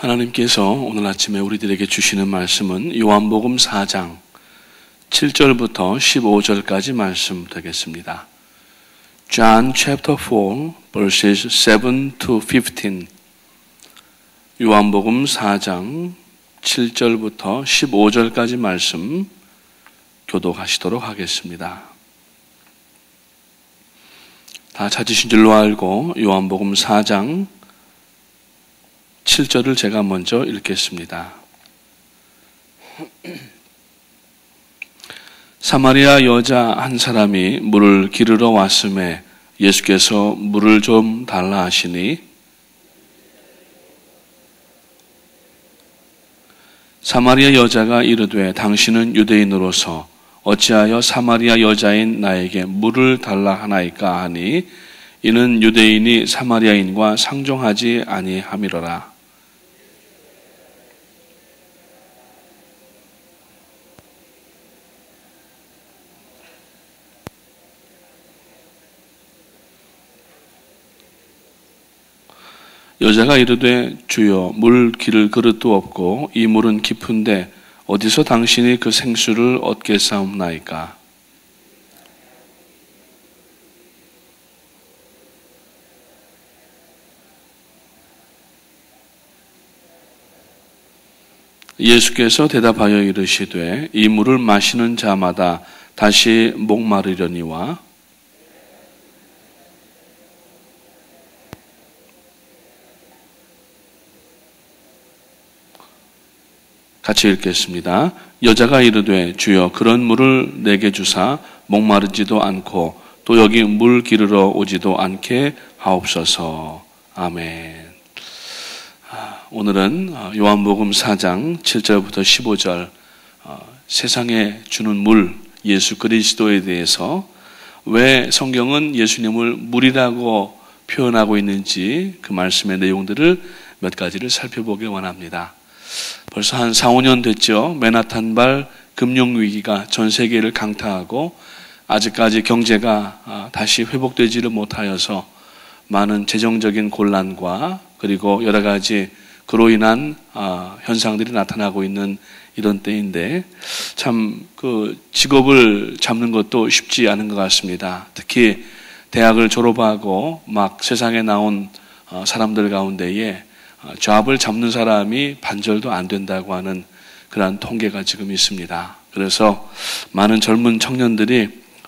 하나님께서 오늘 아침에 우리들에게 주시는 말씀은 요한복음 4장 7절부터 15절까지 말씀 되겠습니다. John chapter 4 verses 7 to 15. 요한복음 4장 7절부터 15절까지 말씀 교독하시도록 하겠습니다. 다 찾으신 줄로 알고 요한복음 4장 7절을 제가 먼저 읽겠습니다. 사마리아 여자 한 사람이 물을 기르러 왔음에 예수께서 물을 좀 달라 하시니 사마리아 여자가 이르되 당신은 유대인으로서 어찌하여 사마리아 여자인 나에게 물을 달라 하나이까 하니 이는 유대인이 사마리아인과 상종하지 아니함이로라. 여자가 이르되 주여 물 기를 그릇도 없고 이 물은 깊은데 어디서 당신이 그 생수를 얻겠사옵나이까. 예수께서 대답하여 이르시되 이 물을 마시는 자마다 다시 목마르려니와 같이 읽겠습니다. 여자가 이르되 주여 그런 물을 내게 주사 목마르지도 않고 또 여기 물 기르러 오지도 않게 하옵소서. 아멘. 오늘은 요한복음 4장 7절부터 15절 세상에 주는 물 예수 그리스도에 대해서 왜 성경은 예수님을 물이라고 표현하고 있는지 그 말씀의 내용들을 몇 가지를 살펴보길 원합니다. 벌써 한 4, 5년 됐죠. 맨하탄발 금융위기가 전 세계를 강타하고 아직까지 경제가 다시 회복되지를 못하여서 많은 재정적인 곤란과 그리고 여러 가지 그로 인한 현상들이 나타나고 있는 이런 때인데 참 그 직업을 잡는 것도 쉽지 않은 것 같습니다. 특히 대학을 졸업하고 막 세상에 나온 사람들 가운데에 잡을 잡는 사람이 반절도 안 된다고 하는 그러한 통계가 지금 있습니다. 그래서 많은 젊은 청년들이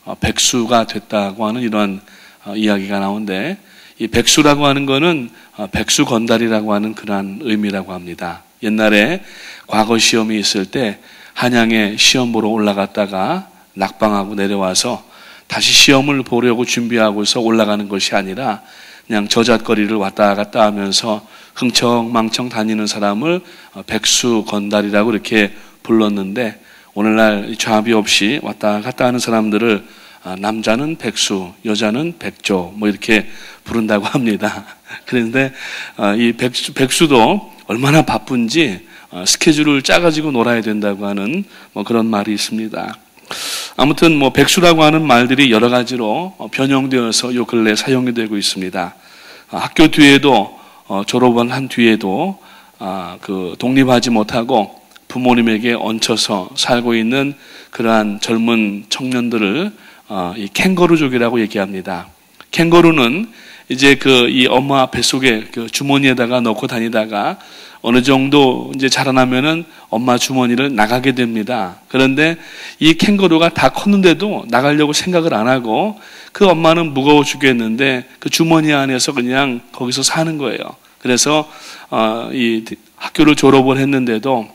백수가 됐다고 하는 이런 이야기가 나오는데 이 백수라고 하는 거는 백수 건달이라고 하는 그러한 의미라고 합니다. 옛날에 과거 시험이 있을 때 한양에 시험 보러 올라갔다가 낙방하고 내려와서 다시 시험을 보려고 준비하고서 올라가는 것이 아니라 그냥 저잣거리를 왔다 갔다 하면서 흥청망청 다니는 사람을 백수 건달이라고 이렇게 불렀는데 오늘날 좌비 없이 왔다 갔다 하는 사람들을 남자는 백수, 여자는 백조 뭐 이렇게 부른다고 합니다. 그런데 이 백수도 얼마나 바쁜지 스케줄을 짜가지고 놀아야 된다고 하는 뭐 그런 말이 있습니다. 아무튼 뭐 백수라고 하는 말들이 여러 가지로 변형되어서 요 근래 사용이 되고 있습니다. 학교 뒤에도 졸업을 한 뒤에도 그 독립하지 못하고 부모님에게 얹혀서 살고 있는 그러한 젊은 청년들을 이 캥거루족이라고 얘기합니다. 캥거루는 이제 이 엄마 뱃속에 그 주머니에다가 넣고 다니다가 어느 정도 이제 자라나면은 엄마 주머니를 나가게 됩니다. 그런데 이 캥거루가 다 컸는데도 나가려고 생각을 안 하고 그 엄마는 무거워 죽겠는데 그 주머니 안에서 그냥 거기서 사는 거예요. 그래서 이 학교를 졸업을 했는데도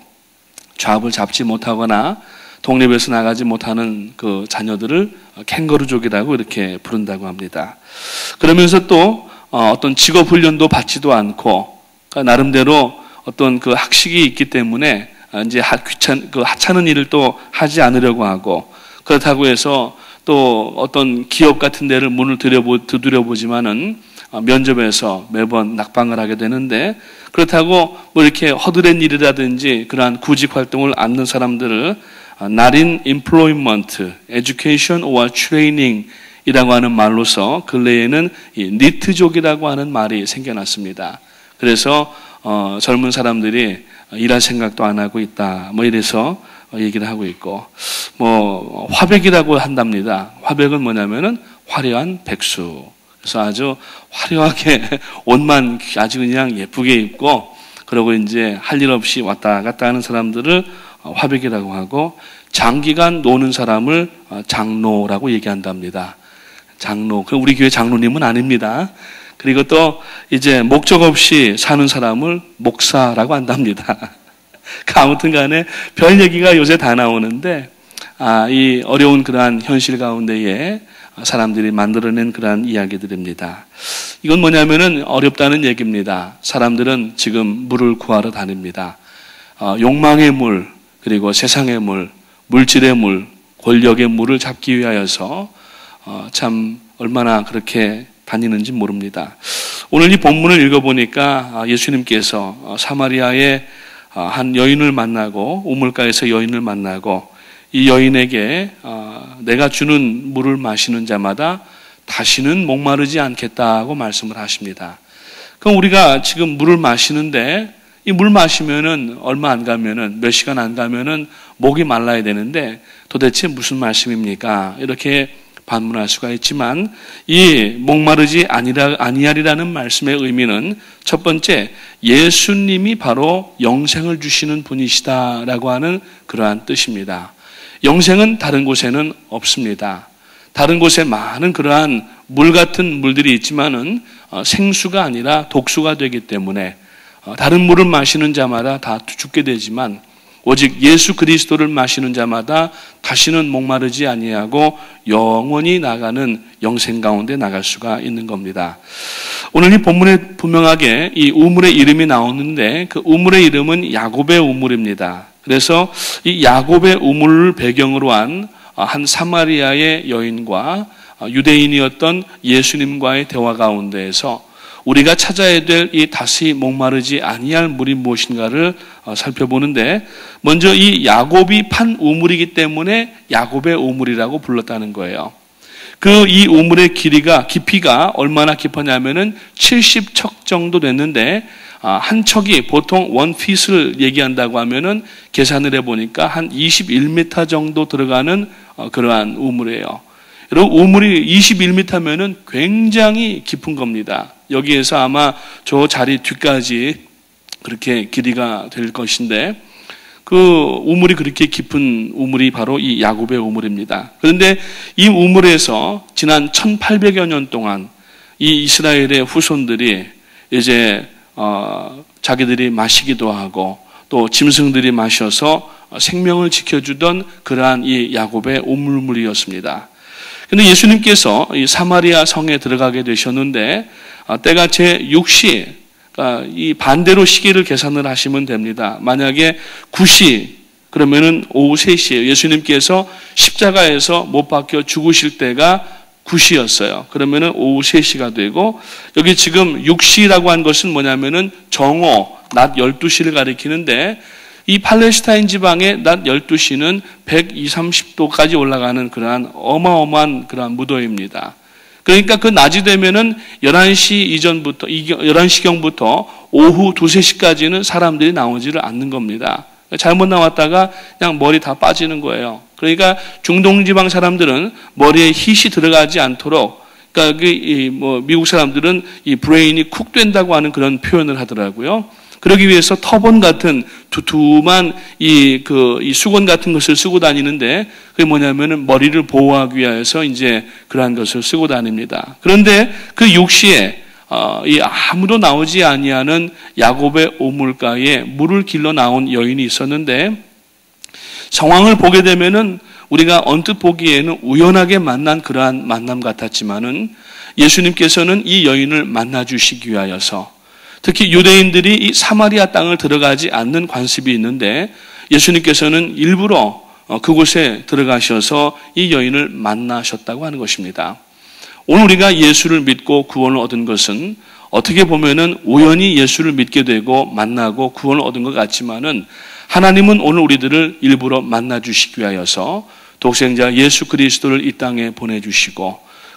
잡을 잡지 못하거나 독립해서 나가지 못하는 그 자녀들을 캥거루족이라고 이렇게 부른다고 합니다. 그러면서 또 어떤 직업 훈련도 받지도 않고 그러니까 나름대로 어떤 그 학식이 있기 때문에 이제 하찮은 일을 또 하지 않으려고 하고 그렇다고 해서 또 어떤 기업 같은 데를 문을 두드려보지만은 면접에서 매번 낙방을 하게 되는데 그렇다고 뭐 이렇게 허드렛 일이라든지 그러한 구직 활동을 않는 사람들을 not in employment, education or training 이라고 하는 말로서 근래에는 이 니트족이라고 하는 말이 생겨났습니다. 그래서 젊은 사람들이 일할 생각도 안 하고 있다. 뭐 이래서 얘기를 하고 있고, 뭐 화백이라고 한답니다. 화백은 뭐냐면은 화려한 백수. 그래서 아주 화려하게 옷만 아주 그냥 예쁘게 입고, 그러고 이제 할 일 없이 왔다 갔다 하는 사람들을 화백이라고 하고, 장기간 노는 사람을 장로라고 얘기한답니다. 장로. 우리 교회 장로님은 아닙니다. 그리고 또 이제 목적 없이 사는 사람을 목사라고 한답니다. 아무튼 간에 별 얘기가 요새 다 나오는데, 이 어려운 그러한 현실 가운데에 사람들이 만들어낸 그러한 이야기들입니다. 이건 뭐냐면은 어렵다는 얘기입니다. 사람들은 지금 물을 구하러 다닙니다. 욕망의 물, 그리고 세상의 물, 물질의 물, 권력의 물을 잡기 위하여서 참 얼마나 그렇게 다니는지 모릅니다. 오늘 이 본문을 읽어보니까 예수님께서 사마리아의 한 여인을 만나고, 우물가에서 여인을 만나고, 이 여인에게 내가 주는 물을 마시는 자마다 다시는 목마르지 않겠다고 말씀을 하십니다. 그럼 우리가 지금 물을 마시는데, 이 물 마시면은 얼마 안 가면은, 몇 시간 안 가면은 목이 말라야 되는데 도대체 무슨 말씀입니까? 이렇게 반문할 수가 있지만, 이 목마르지 아니하리라는 말씀의 의미는 첫 번째, 예수님이 바로 영생을 주시는 분이시다라고 하는 그러한 뜻입니다. 영생은 다른 곳에는 없습니다. 다른 곳에 많은 그러한 물 같은 물들이 있지만은 생수가 아니라 독수가 되기 때문에 다른 물을 마시는 자마다 다 죽게 되지만, 오직 예수 그리스도를 마시는 자마다 다시는 목마르지 아니하고 영원히 나가는 영생 가운데 나갈 수가 있는 겁니다. 오늘 이 본문에 분명하게 이 우물의 이름이 나오는데, 그 우물의 이름은 야곱의 우물입니다. 그래서 이 야곱의 우물을 배경으로 한 사마리아의 여인과 유대인이었던 예수님과의 대화 가운데에서 우리가 찾아야 될 이 다시 목마르지 아니할 물이 무엇인가를 살펴보는데, 먼저 이 야곱이 판 우물이기 때문에 야곱의 우물이라고 불렀다는 거예요. 이 우물의 깊이가 얼마나 깊었냐면은 70척 정도 됐는데, 한 척이 보통 원핏을 얘기한다고 하면은 계산을 해보니까 한 21m 정도 들어가는 그러한 우물이에요. 여러분, 우물이 21m면은 굉장히 깊은 겁니다. 여기에서 아마 저 자리 뒤까지 그렇게 길이가 될 것인데, 그 우물이 그렇게 깊은 우물이 바로 이 야곱의 우물입니다. 그런데 이 우물에서 지난 1800여 년 동안 이 이스라엘의 후손들이 이제 자기들이 마시기도 하고 또 짐승들이 마셔서 생명을 지켜주던 그러한 이 야곱의 우물물이었습니다. 그런데 예수님께서 이 사마리아 성에 들어가게 되셨는데, 때가 제6시, 이 반대로 시기를 계산을 하시면 됩니다. 만약에 9시, 그러면은 오후 3시에 예수님께서 십자가에서 못 박혀 죽으실 때가 9시였어요. 그러면은 오후 3시가 되고, 여기 지금 6시라고 한 것은 뭐냐면은 정오, 낮 12시를 가리키는데, 이 팔레스타인 지방의 낮 12시는 120, 30도까지 올라가는 그러한 어마어마한 그러한 무더위입니다. 그러니까 그 낮이 되면은 11시 이전부터, 11시경부터 오후 2, 3시까지는 사람들이 나오지를 않는 겁니다. 잘못 나왔다가 그냥 머리 다 빠지는 거예요. 그러니까 중동지방 사람들은 머리에 힛이 들어가지 않도록, 그러니까 미국 사람들은 이 브레인이 쿡 된다고 하는 그런 표현을 하더라고요. 그러기 위해서 터번 같은 두툼한 이 수건 같은 것을 쓰고 다니는데, 그게 뭐냐면은 머리를 보호하기 위해서 이제 그러한 것을 쓰고 다닙니다. 그런데 그 6시에 이 아무도 나오지 아니하는 야곱의 우물가에 물을 길러 나온 여인이 있었는데, 상황을 보게 되면은 우리가 언뜻 보기에는 우연하게 만난 그러한 만남 같았지만은, 예수님께서는 이 여인을 만나 주시기 위하여서, 특히 유대인들이 이 사마리아 땅을 들어가지 않는 관습이 있는데, 예수님께서는 일부러 그곳에 들어가셔서 이 여인을 만나셨다고 하는 것입니다. 오늘 우리가 예수를 믿고 구원을 얻은 것은 어떻게 보면은 우연히 예수를 믿게 되고 만나고 구원을 얻은 것 같지만은, 하나님은 오늘 우리들을 일부러 만나 주시기 위하여서 독생자 예수 그리스도를 이 땅에 보내주시고,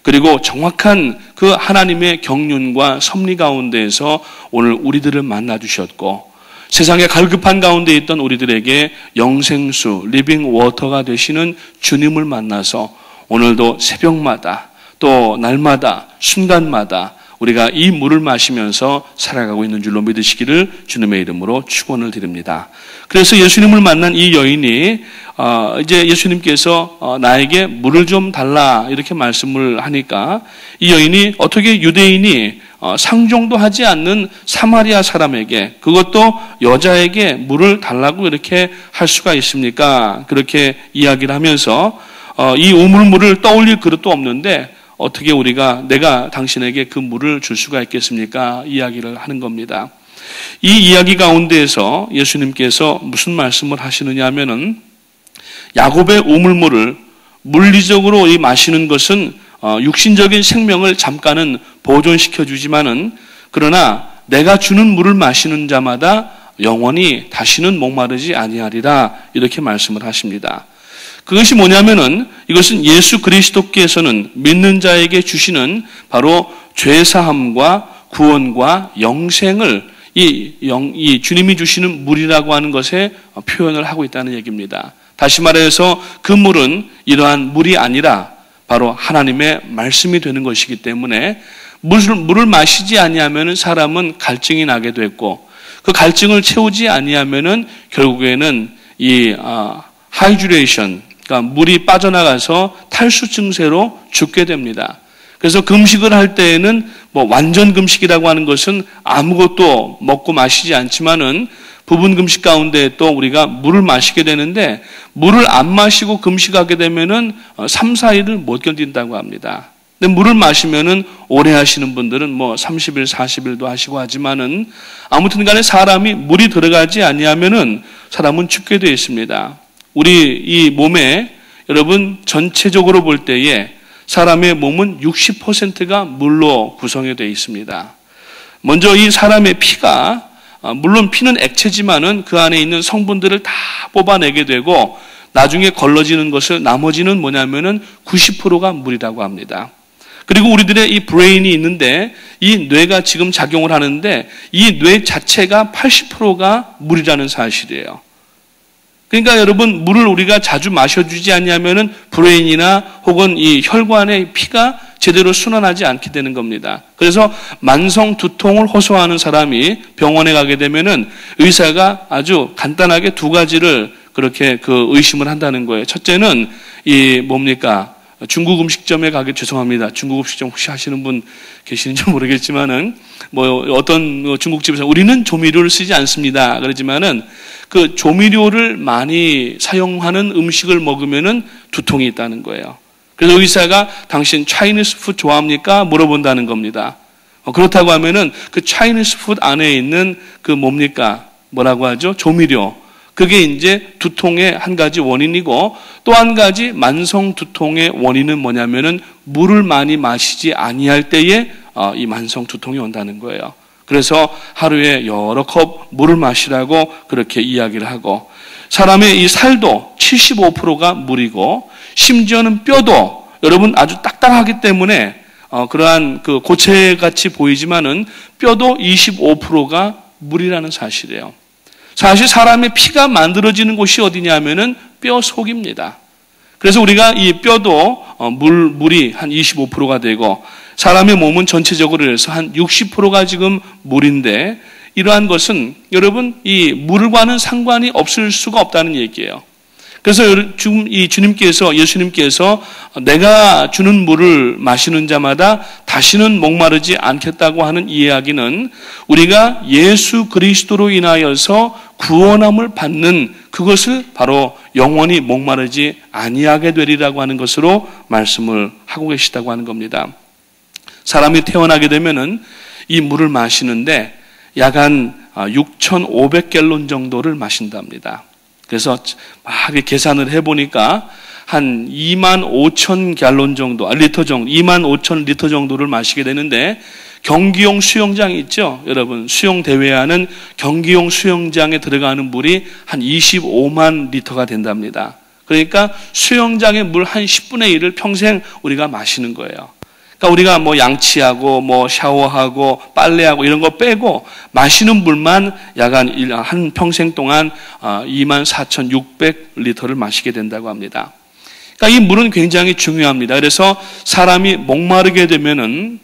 그리고 정확한 그 하나님의 경륜과 섭리 가운데에서 오늘 우리들을 만나 주셨고, 세상의 갈급한 가운데 있던 우리들에게 영생수, 리빙 워터가 되시는 주님을 만나서 오늘도 새벽마다 또 날마다 순간마다 우리가 이 물을 마시면서 살아가고 있는 줄로 믿으시기를 주님의 이름으로 축원을 드립니다. 그래서 예수님을 만난 이 여인이 이제 예수님께서 나에게 물을 좀 달라 이렇게 말씀을 하니까 이 여인이 어떻게 유대인이 상종도 하지 않는 사마리아 사람에게, 그것도 여자에게 물을 달라고 이렇게 할 수가 있습니까? 그렇게 이야기를 하면서 이 우물물을 떠올릴 그릇도 없는데 어떻게 내가 당신에게 그 물을 줄 수가 있겠습니까? 이야기를 하는 겁니다. 이 이야기 가운데에서 예수님께서 무슨 말씀을 하시느냐 하면은, 야곱의 우물물을 물리적으로 마시는 것은 육신적인 생명을 잠깐은 보존시켜 주지만은, 그러나 내가 주는 물을 마시는 자마다 영원히 다시는 목마르지 아니하리라, 이렇게 말씀을 하십니다. 그것이 뭐냐면은, 이것은 예수 그리스도께서는 믿는 자에게 주시는 바로 죄사함과 구원과 영생을 이 주님이 주시는 물이라고 하는 것에 표현을 하고 있다는 얘기입니다. 다시 말해서 그 물은 이러한 물이 아니라 바로 하나님의 말씀이 되는 것이기 때문에 물을 마시지 아니하면은 사람은 갈증이 나게 됐고, 그 갈증을 채우지 아니하면은 결국에는 이 하이드레이션, 그러니까 물이 빠져나가서 탈수 증세로 죽게 됩니다. 그래서 금식을 할 때에는 완전 금식이라고 하는 것은 아무것도 먹고 마시지 않지만은 부분 금식 가운데 또 우리가 물을 마시게 되는데, 물을 안 마시고 금식하게 되면은 3, 4일을 못 견딘다고 합니다. 근데 물을 마시면은 오래 하시는 분들은 30일, 40일도 하시고 하지만은 아무튼 간에 사람이 물이 들어가지 아니하면은 사람은 죽게 되어 있습니다. 우리 이 몸에 여러분 전체적으로 볼 때에 사람의 몸은 60%가 물로 구성이 되어 있습니다. 먼저 이 사람의 피가, 물론 피는 액체지만은 그 안에 있는 성분들을 다 뽑아내게 되고 나중에 걸러지는 것을, 나머지는 뭐냐면은 90%가 물이라고 합니다. 그리고 우리들의 이 브레인이 있는데 이 뇌가 지금 작용을 하는데 이 뇌 자체가 80%가 물이라는 사실이에요. 그러니까 여러분, 물을 우리가 자주 마셔주지 않냐면은 브레인이나 혹은 이 혈관의 피가 제대로 순환하지 않게 되는 겁니다. 그래서 만성 두통을 호소하는 사람이 병원에 가게 되면은 의사가 아주 간단하게 두 가지를 그렇게 의심을 한다는 거예요. 첫째는 중국 음식점에 가게, 죄송합니다. 중국 음식점 혹시 하시는 분 계시는지 모르겠지만은, 어떤 중국집에서 우리는 조미료를 쓰지 않습니다. 그러지만은 그 조미료를 많이 사용하는 음식을 먹으면은 두통이 있다는 거예요. 그래서 의사가 당신 차이니스 푸드 좋아합니까? 물어본다는 겁니다. 그렇다고 하면은 그 차이니스 푸드 안에 있는 뭐라고 하죠? 조미료. 그게 이제 두통의 한 가지 원인이고, 또 한 가지 만성 두통의 원인은 뭐냐면은 물을 많이 마시지 아니할 때에 이 만성 두통이 온다는 거예요. 그래서 하루에 여러 컵 물을 마시라고 그렇게 이야기를 하고, 사람의 이 살도 75%가 물이고, 심지어는 뼈도 여러분 아주 딱딱하기 때문에 그러한 고체같이 보이지만은 뼈도 25%가 물이라는 사실이에요. 사실 사람의 피가 만들어지는 곳이 어디냐면은 뼈 속입니다. 그래서 우리가 이 뼈도 물이 한 25%가 되고, 사람의 몸은 전체적으로 해서 한 60%가 지금 물인데, 이러한 것은 여러분 이 물과는 상관이 없을 수가 없다는 얘기예요. 그래서 지금 예수님께서 내가 주는 물을 마시는 자마다 다시는 목마르지 않겠다고 하는 이 이야기는 우리가 예수 그리스도로 인하여서 구원함을 받는 그것을 바로 영원히 목마르지 아니하게 되리라고 하는 것으로 말씀을 하고 계시다고 하는 겁니다. 사람이 태어나게 되면은 이 물을 마시는데 약 한 6,500갤론 정도를 마신답니다. 그래서 막 계산을 해보니까 한 25,000갤론 정도, 25,000리터 정도를 마시게 되는데, 경기용 수영장이 있죠. 여러분, 수영대회하는 경기용 수영장에 들어가는 물이 한 25만 리터가 된답니다. 그러니까 수영장의 물 한 10분의 1을 평생 우리가 마시는 거예요. 그러니까 우리가 뭐 양치하고 뭐 샤워하고 빨래하고 이런 거 빼고 마시는 물만 약 한 평생 동안 24,600리터를 마시게 된다고 합니다. 그러니까 이 물은 굉장히 중요합니다. 그래서 사람이 목마르게 되면은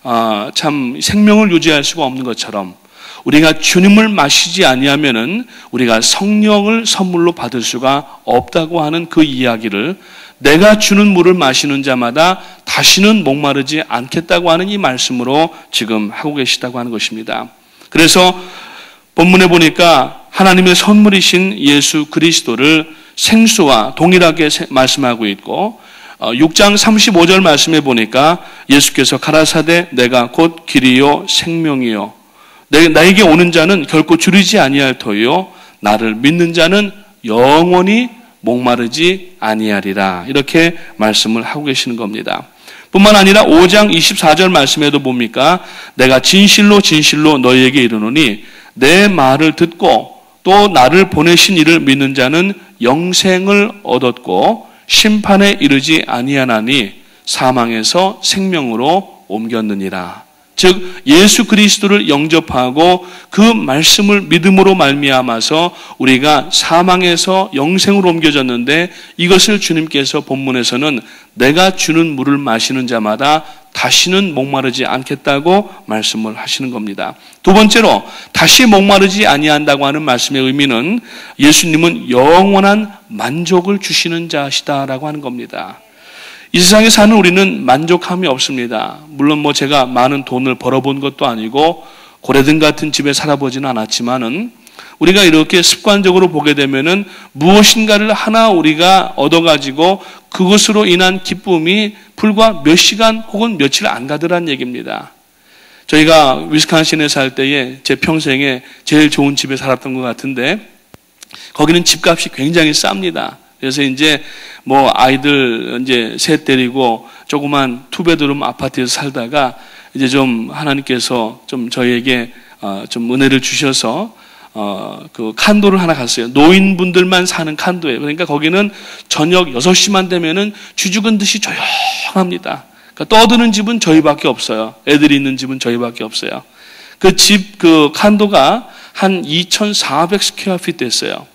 참 생명을 유지할 수가 없는 것처럼 우리가 주님을 마시지 아니하면은 우리가 성령을 선물로 받을 수가 없다고 하는 그 이야기를 내가 주는 물을 마시는 자마다 다시는 목마르지 않겠다고 하는 이 말씀으로 지금 하고 계시다고 하는 것입니다. 그래서 본문에 보니까 하나님의 선물이신 예수 그리스도를 생수와 동일하게 말씀하고 있고 6장 35절 말씀에 보니까 예수께서 가라사대 내가 곧 길이요 생명이요 나에게 오는 자는 결코 줄이지 아니할 터요 나를 믿는 자는 영원히 목마르지 아니하리라 이렇게 말씀을 하고 계시는 겁니다. 뿐만 아니라 5장 24절 말씀에도 봅니까 내가 진실로 진실로 너희에게 이르노니 내 말을 듣고 또 나를 보내신 이를 믿는 자는 영생을 얻었고 심판에 이르지 아니하나니 사망에서 생명으로 옮겼느니라. 즉 예수 그리스도를 영접하고 그 말씀을 믿음으로 말미암아서 우리가 사망에서 영생으로 옮겨졌는데 이것을 주님께서 본문에서는 내가 주는 물을 마시는 자마다 다시는 목마르지 않겠다고 말씀을 하시는 겁니다. 두 번째로 다시 목마르지 아니한다고 하는 말씀의 의미는 예수님은 영원한 만족을 주시는 자시다라고 하는 겁니다. 이 세상에 사는 우리는 만족함이 없습니다. 물론 뭐 제가 많은 돈을 벌어본 것도 아니고 고래등 같은 집에 살아보지는 않았지만은 우리가 이렇게 습관적으로 보게 되면은 무엇인가를 하나 우리가 얻어가지고 그것으로 인한 기쁨이 불과 몇 시간 혹은 며칠 안 가더란 얘기입니다. 저희가 위스콘신에 살 때에 제 평생에 제일 좋은 집에 살았던 것 같은데 거기는 집값이 굉장히 쌉니다. 그래서 이제 뭐 아이들 이제 셋 데리고 조그만 투베드룸 아파트에서 살다가 이제 좀 하나님께서 좀 저희에게 좀 은혜를 주셔서 그 칸도를 하나 갔어요. 노인분들만 사는 칸도예요. 그러니까 거기는 저녁 6시만 되면은 쥐죽은 듯이 조용합니다. 그러니까 떠드는 집은 저희밖에 없어요. 애들이 있는 집은 저희밖에 없어요. 그 집 그 칸도가 한 2,400 스퀘어핏 됐어요.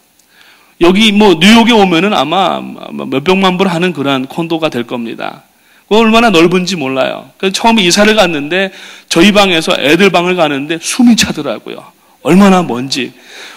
여기 뭐 뉴욕에 오면은 아마 몇백만 불 하는 그런 콘도가 될 겁니다. 얼마나 넓은지 몰라요. 그래서 처음에 이사를 갔는데 저희 방에서 애들 방을 가는데 숨이 차더라고요. 얼마나 먼지.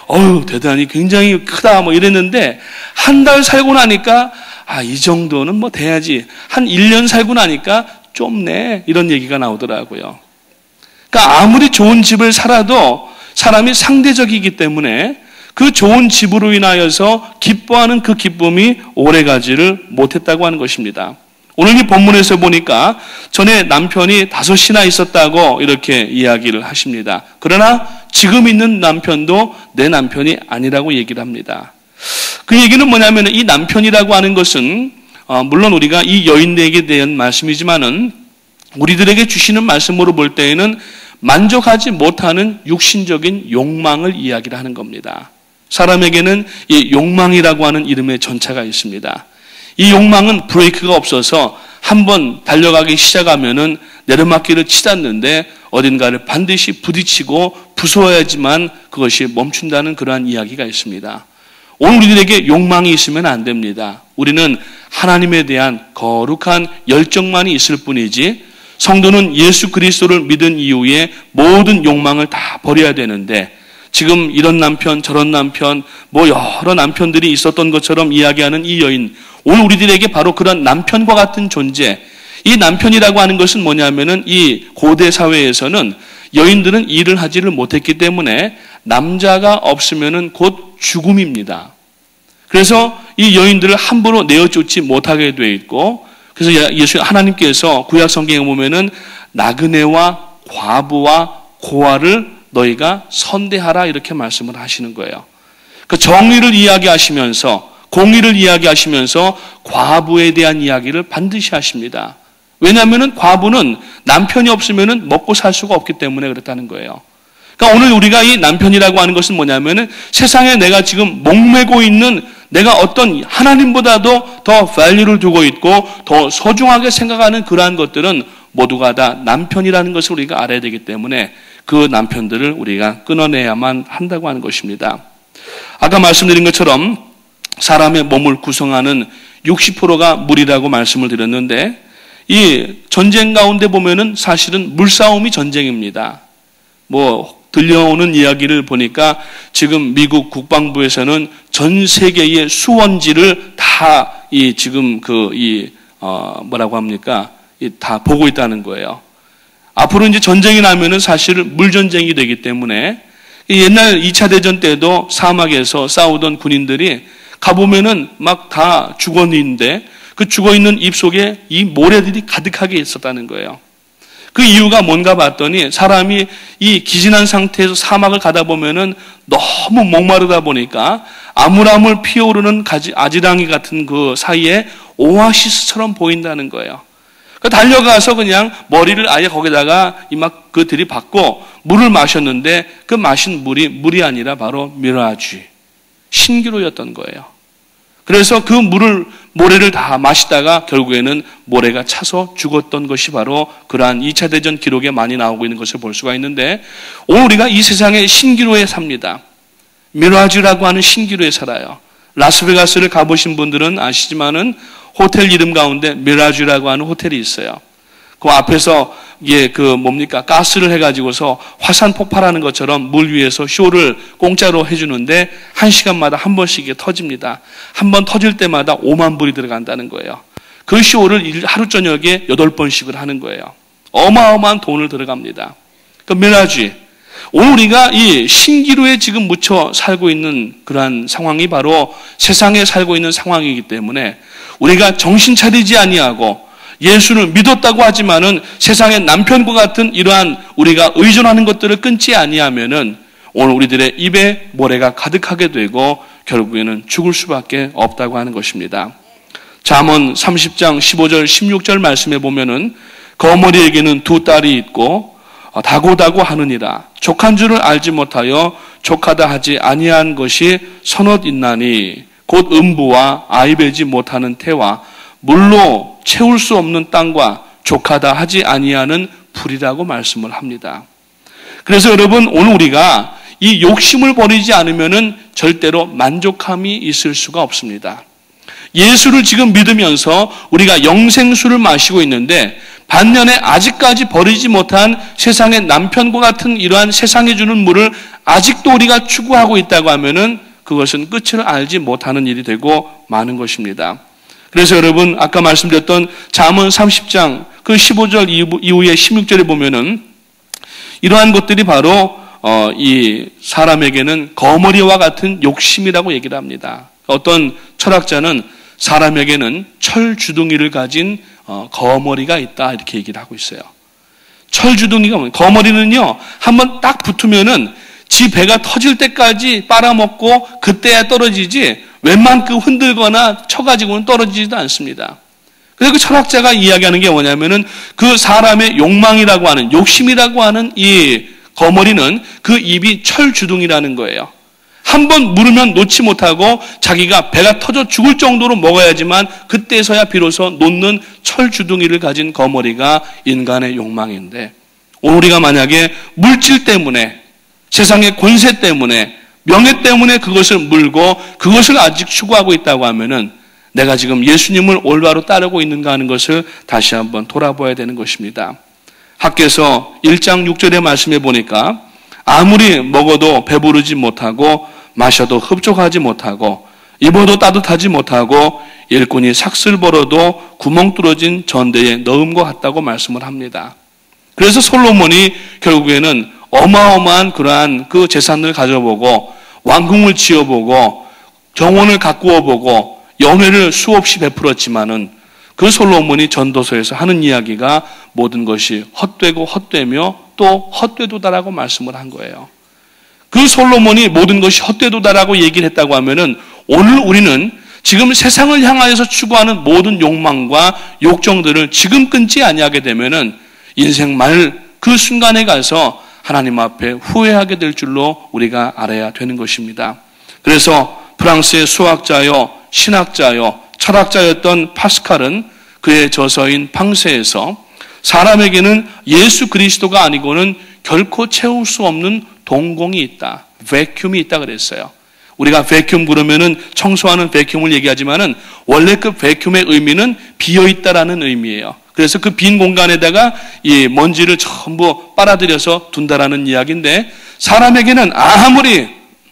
대단히 굉장히 크다 뭐 이랬는데 한 달 살고 나니까 이 정도는 뭐 돼야지. 한 1년 살고 나니까 좁네 이런 얘기가 나오더라고요. 그러니까 아무리 좋은 집을 살아도 사람이 상대적이기 때문에 그 좋은 집으로 인하여서 기뻐하는 그 기쁨이 오래가지를 못했다고 하는 것입니다. 오늘 이 본문에서 보니까 전에 남편이 5이나 있었다고 이렇게 이야기를 하십니다. 그러나 지금 있는 남편도 내 남편이 아니라고 얘기를 합니다. 그 얘기는 뭐냐면 이 남편이라고 하는 것은 물론 우리가 이 여인에게 대한 말씀이지만은 우리들에게 주시는 말씀으로 볼 때에는 만족하지 못하는 육신적인 욕망을 이야기를 하는 겁니다. 사람에게는 이 욕망이라고 하는 이름의 전차가 있습니다. 이 욕망은 브레이크가 없어서 한번 달려가기 시작하면은 내리막길을 치닫는데 어딘가를 반드시 부딪히고 부숴야지만 그것이 멈춘다는 그러한 이야기가 있습니다. 오늘 우리들에게 욕망이 있으면 안 됩니다. 우리는 하나님에 대한 거룩한 열정만이 있을 뿐이지 성도는 예수 그리스도를 믿은 이후에 모든 욕망을 다 버려야 되는데 지금 이런 남편 저런 남편 뭐 여러 남편들이 있었던 것처럼 이야기하는 이 여인 오늘 우리들에게 바로 그런 남편과 같은 존재 이 남편이라고 하는 것은 뭐냐면은 이 고대 사회에서는 여인들은 일을 하지를 못했기 때문에 남자가 없으면은 곧 죽음입니다. 그래서 이 여인들을 함부로 내어쫓지 못하게 돼 있고 그래서 예수 하나님께서 구약 성경에 보면은 나그네와 과부와 고아를 너희가 선대하라 이렇게 말씀을 하시는 거예요. 그 정의를 이야기하시면서 공의를 이야기하시면서 과부에 대한 이야기를 반드시 하십니다. 왜냐하면은 과부는 남편이 없으면은 먹고 살 수가 없기 때문에 그렇다는 거예요. 그러니까 오늘 우리가 이 남편이라고 하는 것은 뭐냐면은 세상에 내가 지금 목매고 있는 내가 어떤 하나님보다도 더 밸류를 두고 있고 더 소중하게 생각하는 그러한 것들은 모두가 다 남편이라는 것을 우리가 알아야 되기 때문에 그 남편들을 우리가 끊어내야만 한다고 하는 것입니다. 아까 말씀드린 것처럼 사람의 몸을 구성하는 60%가 물이라고 말씀을 드렸는데, 이 전쟁 가운데 보면은 사실은 물싸움이 전쟁입니다. 들려오는 이야기를 보니까 지금 미국 국방부에서는 전 세계의 수원지를 다 다 보고 있다는 거예요. 앞으로 이제 전쟁이 나면은 사실 물전쟁이 되기 때문에, 옛날 2차 대전 때도 사막에서 싸우던 군인들이 가보면은 막 다 죽어 있는데 그 죽어 있는 입 속에 이 모래들이 가득하게 있었다는 거예요. 그 이유가 뭔가 봤더니 사람이 이 기진한 상태에서 사막을 가다 보면은 너무 목마르다 보니까 아물아물 피어오르는 아지랑이 같은 그 사이에 오아시스처럼 보인다는 거예요. 달려가서 그냥 머리를 아예 거기다가 그 들이받고 물을 마셨는데 그 마신 물이 아니라 바로 미라지, 신기루였던 거예요. 그래서 그 모래를 다 마시다가 결국에는 모래가 차서 죽었던 것이 바로 그러한 2차 대전 기록에 많이 나오고 있는 것을 볼 수가 있는데, 오늘 우리가 이 세상의 신기루에 삽니다. 미라지라고 하는 신기루에 살아요. 라스베가스를 가보신 분들은 아시지만은 호텔 이름 가운데 미라지라고 하는 호텔이 있어요. 그 앞에서 가스를 해가지고서 화산 폭발하는 것처럼 물 위에서 쇼를 공짜로 해주는데 1시간마다 한 번씩 이게 터집니다. 한 번 터질 때마다 5만 불이 들어간다는 거예요. 그 쇼를 하루 저녁에 8번씩을 하는 거예요. 어마어마한 돈을 들어갑니다. 그 미라지. 오늘 우리가 이 신기루에 지금 묻혀 살고 있는 그러한 상황이 바로 세상에 살고 있는 상황이기 때문에, 우리가 정신 차리지 아니하고 예수를 믿었다고 하지만은 세상의 남편과 같은 이러한 우리가 의존하는 것들을 끊지 아니하면은 오늘 우리들의 입에 모래가 가득하게 되고 결국에는 죽을 수밖에 없다고 하는 것입니다. 잠언 30장 15절 16절 말씀에 보면은 거머리에게는 2딸이 있고 다고다고 하느니라. 족한 줄을 알지 못하여 족하다 하지 아니한 것이 서넛 있나니 곧 음부와 아이배지 못하는 태와 물로 채울 수 없는 땅과 족하다 하지 아니하는 불이라고 말씀을 합니다. 그래서 여러분, 오늘 우리가 이 욕심을 버리지 않으면은 절대로 만족함이 있을 수가 없습니다. 예수를 지금 믿으면서 우리가 영생수를 마시고 있는데, 반면에 아직까지 버리지 못한 세상의 남편과 같은 이러한 세상에 주는 물을 아직도 우리가 추구하고 있다고 하면은 그것은 끝을 알지 못하는 일이 되고 마는 것입니다. 그래서 여러분, 아까 말씀드렸던 잠언 30장 그 15절 이후에 16절에 보면은 이러한 것들이 바로 이 사람에게는 거머리와 같은 욕심이라고 얘기를 합니다. 어떤 철학자는 사람에게는 철주둥이를 가진 거머리가 있다, 이렇게 얘기를 하고 있어요. 철주둥이가 뭐예요? 거머리는요, 한번 딱 붙으면은 지 배가 터질 때까지 빨아먹고 그때야 떨어지지 웬만큼 흔들거나 쳐가지고는 떨어지지도 않습니다. 그래서 그 철학자가 이야기하는 게 뭐냐면은 그 사람의 욕망이라고 하는, 욕심이라고 하는 이 거머리는 그 입이 철주둥이라는 거예요. 한번 물으면 놓지 못하고 자기가 배가 터져 죽을 정도로 먹어야지만 그때서야 비로소 놓는 철주둥이를 가진 거머리가 인간의 욕망인데, 오늘 우리가 만약에 물질 때문에, 세상의 권세 때문에, 명예 때문에 그것을 물고 그것을 아직 추구하고 있다고 하면은 내가 지금 예수님을 올바로 따르고 있는가 하는 것을 다시 한번 돌아봐야 되는 것입니다. 학개서 1장 6절의 말씀에 보니까 아무리 먹어도 배부르지 못하고 마셔도 흡족하지 못하고 입어도 따뜻하지 못하고 일꾼이 삭슬 벌어도 구멍 뚫어진 전대에 넣음과 같다고 말씀을 합니다. 그래서 솔로몬이 결국에는 어마어마한 그러한 그 재산을 가져보고 왕궁을 지어보고 정원을 가꾸어보고 연회를 수없이 베풀었지만은 그 솔로몬이 전도서에서 하는 이야기가 모든 것이 헛되고 헛되며 또 헛되도다라고 말씀을 한 거예요. 그 솔로몬이 모든 것이 헛되도다라고 얘기를 했다고 하면은 오늘 우리는 지금 세상을 향하여서 추구하는 모든 욕망과 욕정들을 지금 끊지 아니하게 되면은 인생 말 그 순간에 가서 하나님 앞에 후회하게 될 줄로 우리가 알아야 되는 것입니다. 그래서 프랑스의 수학자요, 신학자요, 철학자였던 파스칼은 그의 저서인 팡세에서 사람에게는 예수 그리스도가 아니고는 결코 채울 수 없는 동공이 있다. 베큐움이 있다 그랬어요. 우리가 베큐움 그러면은 청소하는 베큐움을 얘기하지만은 원래 그 베큐움의 의미는 비어 있다라는 의미예요. 그래서 그 빈 공간에다가 이 먼지를 전부 빨아들여서 둔다라는 이야기인데, 사람에게는 아무리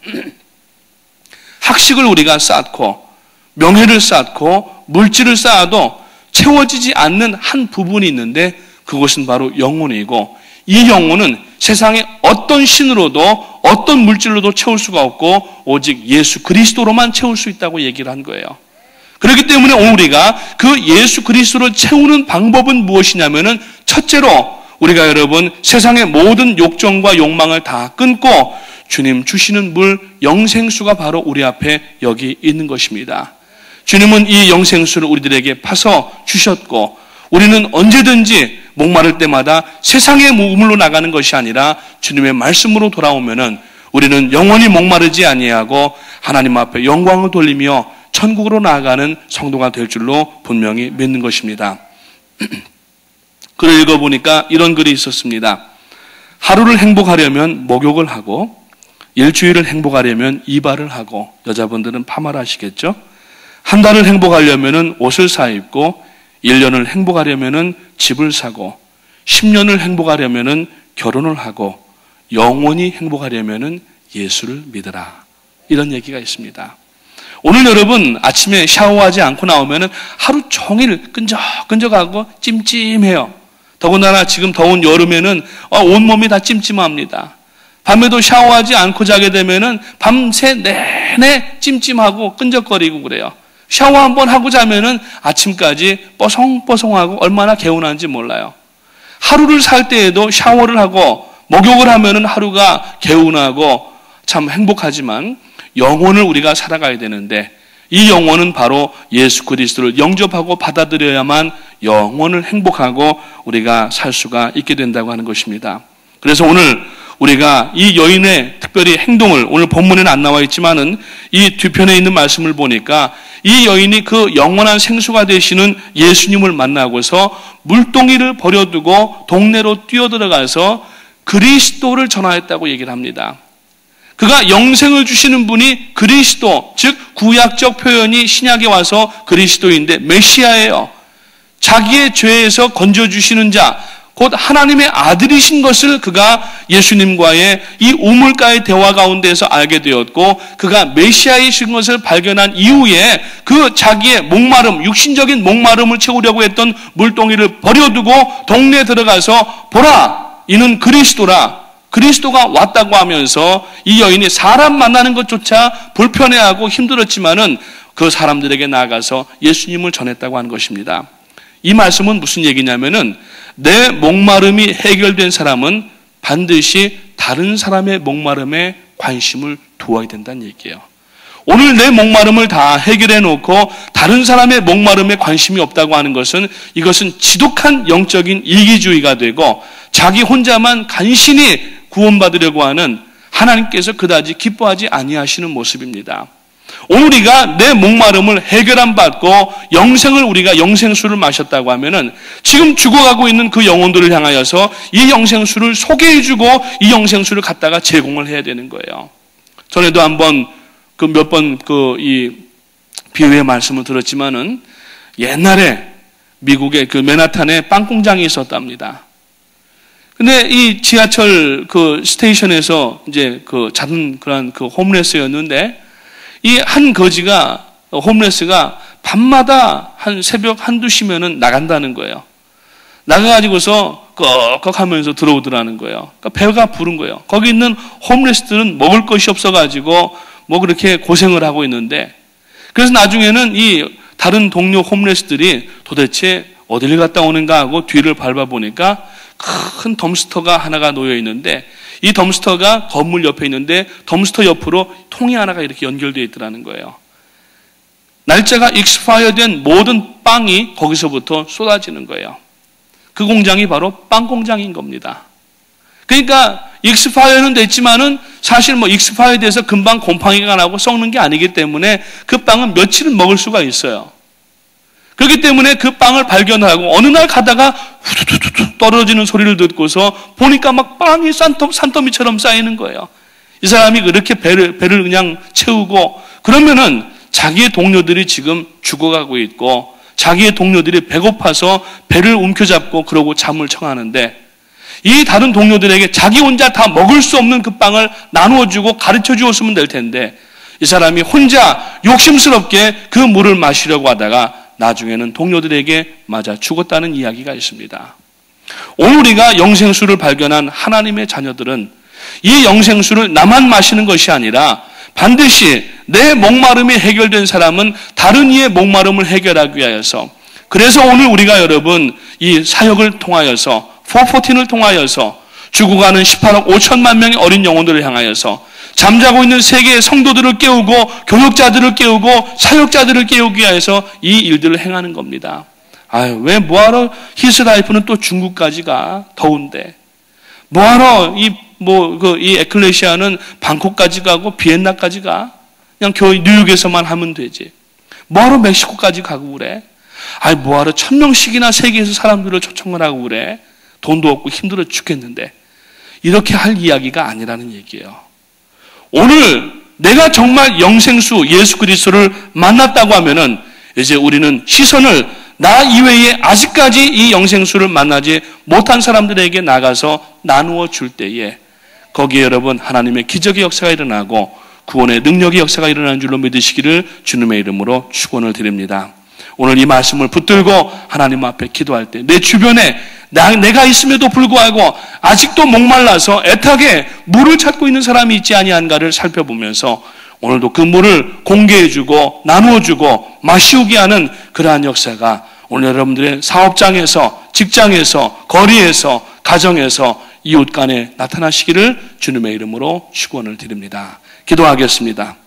학식을 우리가 쌓고 명예를 쌓고 물질을 쌓아도 채워지지 않는 한 부분이 있는데, 그것은 바로 영혼이고, 이 영혼은 세상의 어떤 신으로도 어떤 물질로도 채울 수가 없고 오직 예수 그리스도로만 채울 수 있다고 얘기를 한 거예요. 그렇기 때문에 오늘 우리가 그 예수 그리스도를 채우는 방법은 무엇이냐면은, 첫째로 우리가 여러분 세상의 모든 욕정과 욕망을 다 끊고 주님 주시는 물 영생수가 바로 우리 앞에 여기 있는 것입니다. 주님은 이 영생수를 우리들에게 파서 주셨고, 우리는 언제든지 목마를 때마다 세상의 물로 나가는 것이 아니라 주님의 말씀으로 돌아오면은 우리는 영원히 목마르지 아니하고 하나님 앞에 영광을 돌리며 천국으로 나아가는 성도가 될 줄로 분명히 믿는 것입니다. 글을 읽어보니까 이런 글이 있었습니다. 하루를 행복하려면 목욕을 하고, 일주일을 행복하려면 이발을 하고, 여자분들은 파마를 하시겠죠? 한 달을 행복하려면 옷을 사입고, 1년을 행복하려면 집을 사고, 10년을 행복하려면 결혼을 하고, 영원히 행복하려면 예수를 믿으라. 이런 얘기가 있습니다. 오늘 여러분 아침에 샤워하지 않고 나오면 하루 종일 끈적끈적하고 찜찜해요. 더군다나 지금 더운 여름에는 온몸이 다 찜찜합니다. 밤에도 샤워하지 않고 자게 되면 밤새 내내 찜찜하고 끈적거리고 그래요. 샤워 한번 하고 자면은 아침까지 뽀송뽀송하고 얼마나 개운한지 몰라요. 하루를 살 때에도 샤워를 하고 목욕을 하면은 하루가 개운하고 참 행복하지만, 영혼을 우리가 살아가야 되는데 이 영혼은 바로 예수 그리스도를 영접하고 받아들여야만 영혼을 행복하고 우리가 살 수가 있게 된다고 하는 것입니다. 그래서 오늘 우리가 이 여인의 특별히 행동을, 오늘 본문에는 안 나와 있지만은 이 뒤편에 있는 말씀을 보니까 이 여인이 그 영원한 생수가 되시는 예수님을 만나고서 물동이를 버려두고 동네로 뛰어들어가서 그리스도를 전하였다고 얘기를 합니다. 그가 영생을 주시는 분이 그리스도, 즉 구약적 표현이 신약에 와서 그리스도인데 메시아예요. 자기의 죄에서 건져주시는 자, 곧 하나님의 아들이신 것을 그가 예수님과의 이 우물가의 대화 가운데서 알게 되었고, 그가 메시아이신 것을 발견한 이후에 그 자기의 목마름, 육신적인 목마름을 채우려고 했던 물동이를 버려두고 동네에 들어가서 보라, 이는 그리스도라, 그리스도가 왔다고 하면서 이 여인이 사람 만나는 것조차 불편해하고 힘들었지만은 그 사람들에게 나아가서 예수님을 전했다고 하는 것입니다. 이 말씀은 무슨 얘기냐면은, 내 목마름이 해결된 사람은 반드시 다른 사람의 목마름에 관심을 두어야 된다는 얘기예요. 오늘 내 목마름을 다 해결해 놓고 다른 사람의 목마름에 관심이 없다고 하는 것은, 이것은 지독한 영적인 이기주의가 되고 자기 혼자만 간신히 구원받으려고 하는 하나님께서 그다지 기뻐하지 아니하시는 모습입니다. 오늘 우리가 내 목마름을 해결안 받고 영생을, 우리가 영생수를 마셨다고 하면은 지금 죽어가고 있는 그 영혼들을 향하여서 이 영생수를 소개해주고 이 영생수를 갖다가 제공을 해야 되는 거예요. 전에도 한번 몇 번 이 비유의 말씀을 들었지만은, 옛날에 미국의 그 맨하탄에 빵 공장이 있었답니다. 근데 이 지하철 그 스테이션에서 이제 그 작은 그런 그 홈레스였는데, 이 한 거지가, 홈레스가 밤마다 한 새벽 한두 시면은 나간다는 거예요. 나가가지고서 꺽꺽 하면서 들어오더라는 거예요. 그러니까 배가 부른 거예요. 거기 있는 홈레스들은 먹을 것이 없어가지고 뭐 그렇게 고생을 하고 있는데, 그래서 나중에는 이 다른 동료 홈레스들이 도대체 어디를 갔다 오는가 하고 뒤를 밟아보니까 큰 덤스터가 하나가 놓여 있는데, 이 덤스터가 건물 옆에 있는데 덤스터 옆으로 통이 하나가 이렇게 연결되어 있더라는 거예요. 날짜가 익스파이어된 모든 빵이 거기서부터 쏟아지는 거예요. 그 공장이 바로 빵 공장인 겁니다. 그러니까 익스파이어는 됐지만은 사실 뭐 익스파이어 돼서 금방 곰팡이가 나고 썩는 게 아니기 때문에 그 빵은 며칠은 먹을 수가 있어요. 그렇기 때문에 그 빵을 발견하고 어느 날 가다가 후두두두 떨어지는 소리를 듣고서 보니까 막 빵이 산더미처럼 쌓이는 거예요. 이 사람이 그렇게 배를 그냥 채우고 그러면은 자기의 동료들이 지금 죽어가고 있고 자기의 동료들이 배고파서 배를 움켜잡고 그러고 잠을 청하는데 이 다른 동료들에게 자기 혼자 다 먹을 수 없는 그 빵을 나누어주고 가르쳐 주었으면 될 텐데 이 사람이 혼자 욕심스럽게 그 물을 마시려고 하다가 나중에는 동료들에게 맞아 죽었다는 이야기가 있습니다. 오늘 우리가 영생수를 발견한 하나님의 자녀들은 이 영생수를 나만 마시는 것이 아니라 반드시 내 목마름이 해결된 사람은 다른 이의 목마름을 해결하기 위하여서 그래서 오늘 우리가 여러분 이 사역을 통하여서 414을 통하여서 죽어가는 18억 5천만 명의 어린 영혼들을 향하여서 잠자고 있는 세계의 성도들을 깨우고 교육자들을 깨우고 사역자들을 깨우기 위해서 이 일들을 행하는 겁니다. 아유, 왜 뭐하러 히스라이프는 또 중국까지 가? 더운데. 뭐하러 이 에클레시아는 방콕까지 가고 비엔나까지 가? 그냥 뉴욕에서만 하면 되지. 뭐하러 멕시코까지 가고 그래? 아이, 뭐하러 1000명씩이나 세계에서 사람들을 초청을 하고 그래? 돈도 없고 힘들어 죽겠는데. 이렇게 할 이야기가 아니라는 얘기예요. 오늘 내가 정말 영생수 예수 그리스도를 만났다고 하면은 이제 우리는 시선을 나 이외에 아직까지 이 영생수를 만나지 못한 사람들에게 나가서 나누어 줄 때에 거기에 여러분 하나님의 기적의 역사가 일어나고 구원의 능력의 역사가 일어나는 줄로 믿으시기를 주님의 이름으로 축원을 드립니다. 오늘 이 말씀을 붙들고 하나님 앞에 기도할 때 내 주변에 내가 있음에도 불구하고 아직도 목말라서 애타게 물을 찾고 있는 사람이 있지 아니한가를 살펴보면서 오늘도 그 물을 공개해주고 나누어주고 마시우게 하는 그러한 역사가 오늘 여러분들의 사업장에서 직장에서 거리에서 가정에서 이웃 간에 나타나시기를 주님의 이름으로 축원을 드립니다. 기도하겠습니다.